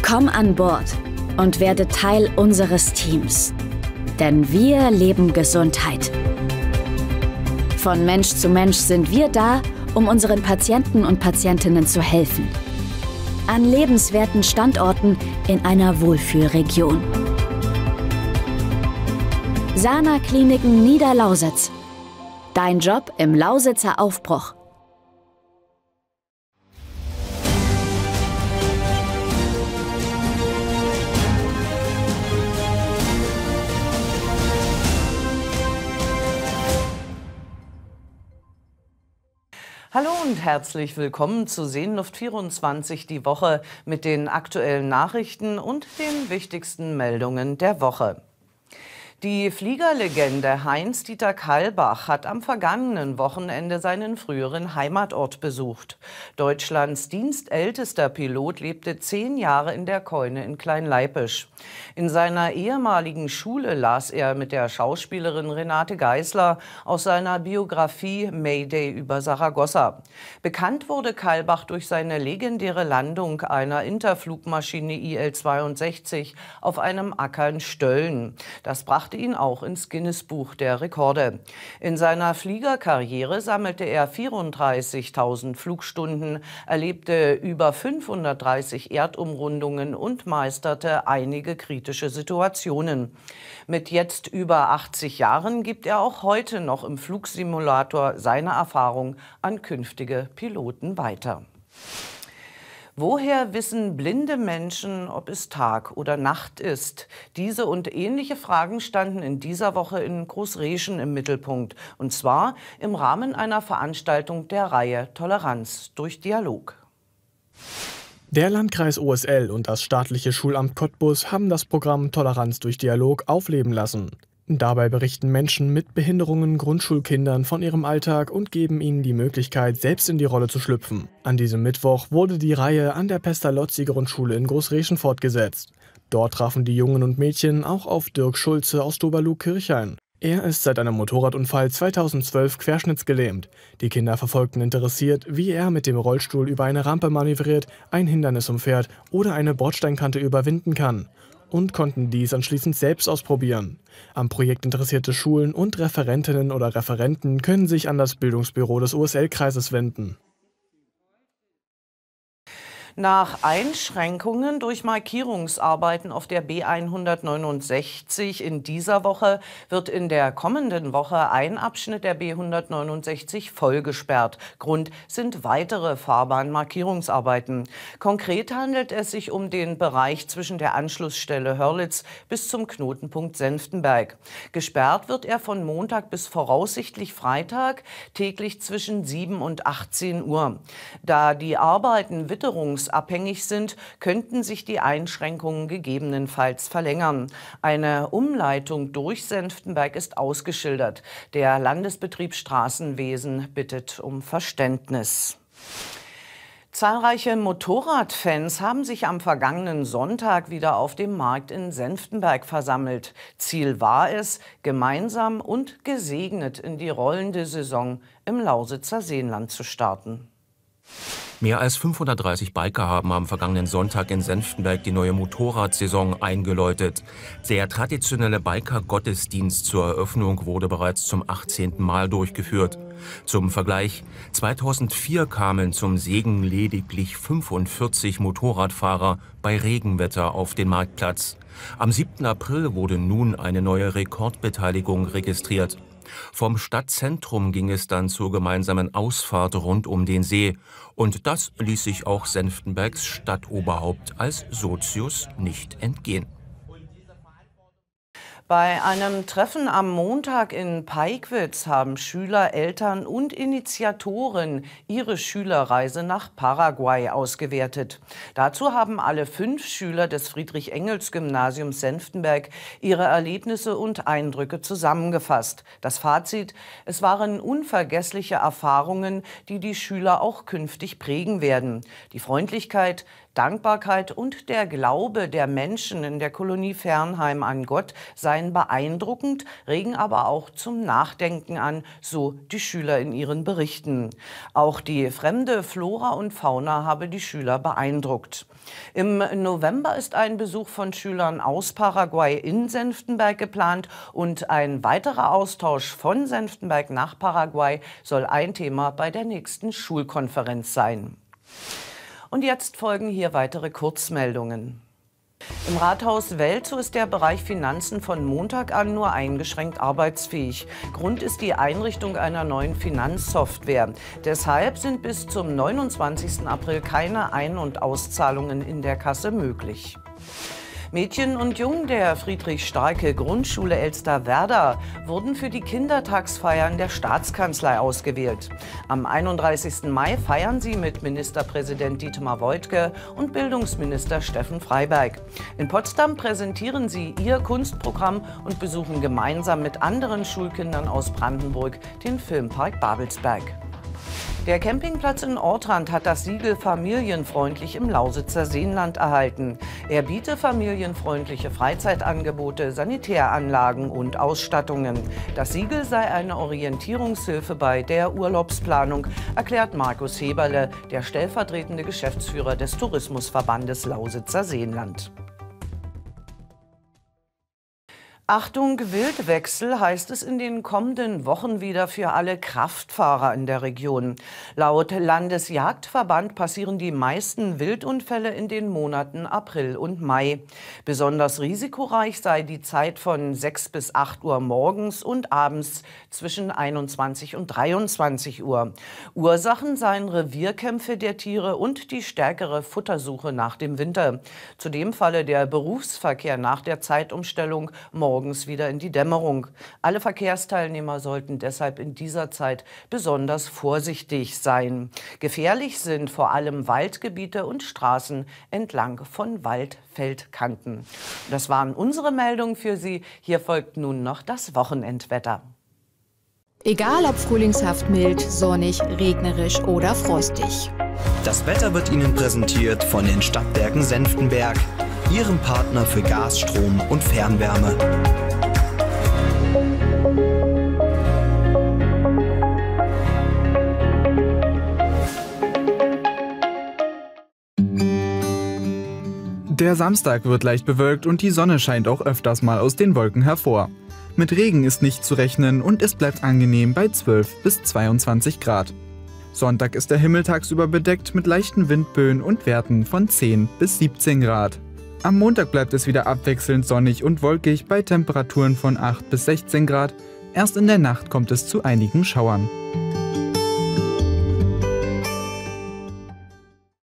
Komm an Bord und werde Teil unseres Teams. Denn wir leben Gesundheit. Von Mensch zu Mensch sind wir da, um unseren Patienten und Patientinnen zu helfen. An lebenswerten Standorten in einer Wohlfühlregion. Sana Kliniken Niederlausitz. Dein Job im Lausitzer Aufbruch. Hallo und herzlich willkommen zu Seenluft 24, die Woche mit den aktuellen Nachrichten und den wichtigsten Meldungen der Woche. Die Fliegerlegende Heinz-Dieter Kahlbach hat am vergangenen Wochenende seinen früheren Heimatort besucht. Deutschlands dienstältester Pilot lebte 10 Jahre in der Keune in Klein-Leipisch. In seiner ehemaligen Schule las er mit der Schauspielerin Renate Geisler aus seiner Biografie Mayday über Saragossa. Bekannt wurde Kahlbach durch seine legendäre Landung einer Interflugmaschine IL-62 auf einem Acker in Stölln. Das brachte ihn auch ins Guinness-Buch der Rekorde. In seiner Fliegerkarriere sammelte er 34.000 Flugstunden, erlebte über 530 Erdumrundungen und meisterte einige kritische Situationen. Mit jetzt über 80 Jahren gibt er auch heute noch im Flugsimulator seine Erfahrung an künftige Piloten weiter. Woher wissen blinde Menschen, ob es Tag oder Nacht ist? Diese und ähnliche Fragen standen in dieser Woche in Großreschen im Mittelpunkt. Und zwar im Rahmen einer Veranstaltung der Reihe Toleranz durch Dialog. Der Landkreis OSL und das staatliche Schulamt Cottbus haben das Programm Toleranz durch Dialog aufleben lassen. Dabei berichten Menschen mit Behinderungen Grundschulkindern von ihrem Alltag und geben ihnen die Möglichkeit, selbst in die Rolle zu schlüpfen. An diesem Mittwoch wurde die Reihe an der Pestalozzi-Grundschule in Großreschen fortgesetzt. Dort trafen die Jungen und Mädchen auch auf Dirk Schulze aus Doberlug-Kirchhain. Er ist seit einem Motorradunfall 2012 querschnittsgelähmt. Die Kinder verfolgten interessiert, wie er mit dem Rollstuhl über eine Rampe manövriert, ein Hindernis umfährt oder eine Bordsteinkante überwinden kann. Und konnten dies anschließend selbst ausprobieren. Am Projekt interessierte Schulen und Referentinnen oder Referenten können sich an das Bildungsbüro des OSL-Kreises wenden. Nach Einschränkungen durch Markierungsarbeiten auf der B169 in dieser Woche wird in der kommenden Woche ein Abschnitt der B169 voll gesperrt. Grund sind weitere Fahrbahnmarkierungsarbeiten. Konkret handelt es sich um den Bereich zwischen der Anschlussstelle Hörlitz bis zum Knotenpunkt Senftenberg. Gesperrt wird er von Montag bis voraussichtlich Freitag, täglich zwischen 7 und 18 Uhr. Da die Arbeiten witterungsabhängig sind, könnten sich die Einschränkungen gegebenenfalls verlängern. Eine Umleitung durch Senftenberg ist ausgeschildert. Der Landesbetrieb Straßenwesen bittet um Verständnis. Zahlreiche Motorradfans haben sich am vergangenen Sonntag wieder auf dem Markt in Senftenberg versammelt. Ziel war es, gemeinsam und gesegnet in die rollende Saison im Lausitzer Seenland zu starten. Mehr als 530 Biker haben am vergangenen Sonntag in Senftenberg die neue Motorradsaison eingeläutet. Der traditionelle Biker-Gottesdienst zur Eröffnung wurde bereits zum 18. Mal durchgeführt. Zum Vergleich: 2004 kamen zum Segen lediglich 45 Motorradfahrer bei Regenwetter auf den Marktplatz. Am 7. April wurde nun eine neue Rekordbeteiligung registriert. Vom Stadtzentrum ging es dann zur gemeinsamen Ausfahrt rund um den See. Und das ließ sich auch Senftenbergs Stadtoberhaupt als Sozius nicht entgehen. Bei einem Treffen am Montag in Peigwitz haben Schüler, Eltern und Initiatoren ihre Schülerreise nach Paraguay ausgewertet. Dazu haben alle 5 Schüler des Friedrich-Engels-Gymnasiums Senftenberg ihre Erlebnisse und Eindrücke zusammengefasst. Das Fazit: Es waren unvergessliche Erfahrungen, die die Schüler auch künftig prägen werden. Die Freundlichkeit, Dankbarkeit und der Glaube der Menschen in der Kolonie Fernheim an Gott seien seien beeindruckend, regen aber auch zum Nachdenken an, so die Schüler in ihren Berichten. Auch die fremde Flora und Fauna habe die Schüler beeindruckt. Im November ist ein Besuch von Schülern aus Paraguay in Senftenberg geplant und ein weiterer Austausch von Senftenberg nach Paraguay soll ein Thema bei der nächsten Schulkonferenz sein. Und jetzt folgen hier weitere Kurzmeldungen. Im Rathaus Welzow ist der Bereich Finanzen von Montag an nur eingeschränkt arbeitsfähig. Grund ist die Einrichtung einer neuen Finanzsoftware. Deshalb sind bis zum 29. April keine Ein- und Auszahlungen in der Kasse möglich. Mädchen und Jungen der Friedrich-Starke-Grundschule Elsterwerda wurden für die Kindertagsfeiern der Staatskanzlei ausgewählt. Am 31. Mai feiern sie mit Ministerpräsident Dietmar Woidke und Bildungsminister Steffen Freiberg. In Potsdam präsentieren sie ihr Kunstprogramm und besuchen gemeinsam mit anderen Schulkindern aus Brandenburg den Filmpark Babelsberg. Der Campingplatz in Ortrand hat das Siegel familienfreundlich im Lausitzer Seenland erhalten. Er biete familienfreundliche Freizeitangebote, Sanitäranlagen und Ausstattungen. Das Siegel sei eine Orientierungshilfe bei der Urlaubsplanung, erklärt Markus Heberle, der stellvertretende Geschäftsführer des Tourismusverbandes Lausitzer Seenland. Achtung, Wildwechsel heißt es in den kommenden Wochen wieder für alle Kraftfahrer in der Region. Laut Landesjagdverband passieren die meisten Wildunfälle in den Monaten April und Mai. Besonders risikoreich sei die Zeit von 6 bis 8 Uhr morgens und abends zwischen 21 und 23 Uhr. Ursachen seien Revierkämpfe der Tiere und die stärkere Futtersuche nach dem Winter. Zudem falle der Berufsverkehr nach der Zeitumstellung morgens wieder in die Dämmerung. Alle Verkehrsteilnehmer sollten deshalb in dieser Zeit besonders vorsichtig sein. Gefährlich sind vor allem Waldgebiete und Straßen entlang von Waldfeldkanten. Das waren unsere Meldungen für Sie. Hier folgt nun noch das Wochenendwetter. Egal ob frühlingshaft mild, sonnig, regnerisch oder frostig. Das Wetter wird Ihnen präsentiert von den Stadtwerken Senftenberg, Ihrem Partner für Gas, Strom und Fernwärme. Der Samstag wird leicht bewölkt und die Sonne scheint auch öfters mal aus den Wolken hervor. Mit Regen ist nicht zu rechnen und es bleibt angenehm bei 12 bis 22 Grad. Sonntag ist der Himmel tagsüber bedeckt mit leichten Windböen und Werten von 10 bis 17 Grad. Am Montag bleibt es wieder abwechselnd sonnig und wolkig bei Temperaturen von 8 bis 16 Grad. Erst in der Nacht kommt es zu einigen Schauern.